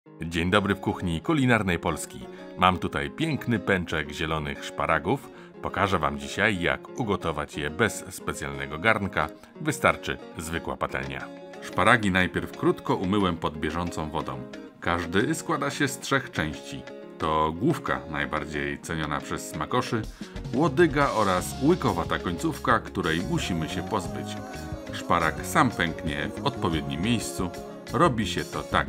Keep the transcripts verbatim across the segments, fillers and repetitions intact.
Dzień dobry w kuchni kulinarnej Polski. Mam tutaj piękny pęczek zielonych szparagów. Pokażę Wam dzisiaj, jak ugotować je bez specjalnego garnka. Wystarczy zwykła patelnia. Szparagi najpierw krótko umyłem pod bieżącą wodą. Każdy składa się z trzech części. To główka, najbardziej ceniona przez smakoszy, łodyga oraz łykowata końcówka, której musimy się pozbyć. Szparag sam pęknie w odpowiednim miejscu. Robi się to tak.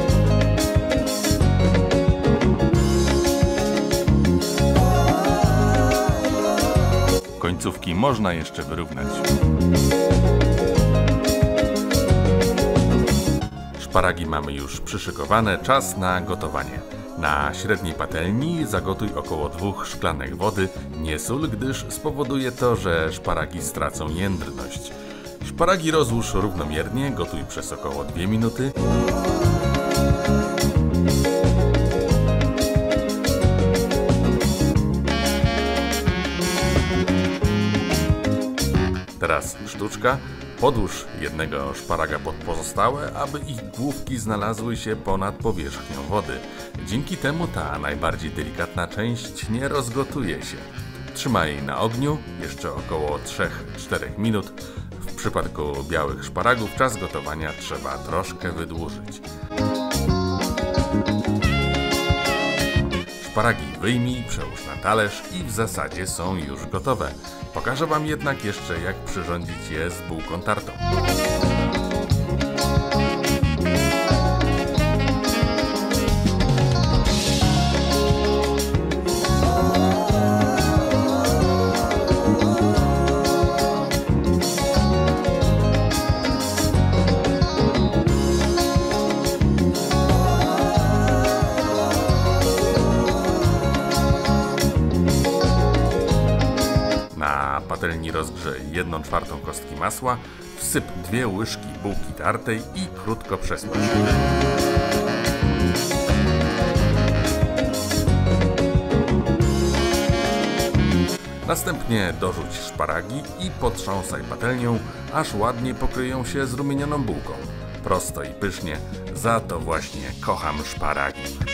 Końcówki można jeszcze wyrównać. Szparagi mamy już przyszykowane, czas na gotowanie. Na średniej patelni zagotuj około dwóch szklanek wody. Nie sól, gdyż spowoduje to, że szparagi stracą jędrność. Szparagi rozłóż równomiernie, gotuj przez około dwie minuty. Teraz sztuczka. Podłóż jednego szparaga pod pozostałe, aby ich główki znalazły się ponad powierzchnią wody. Dzięki temu ta najbardziej delikatna część nie rozgotuje się. Trzymaj na ogniu jeszcze około trzy do czterech minut. W przypadku białych szparagów czas gotowania trzeba troszkę wydłużyć. Szparagi wyjmij, przełóż na talerz i w zasadzie są już gotowe. Pokażę Wam jednak jeszcze, jak przyrządzić je z bułką tartą. Na patelni rozgrzej jedną czwartą kostki masła, wsyp dwie łyżki bułki tartej i krótko przesmaż. Następnie dorzuć szparagi i potrząsaj patelnią, aż ładnie pokryją się zrumienioną bułką. Prosto i pysznie, za to właśnie kocham szparagi.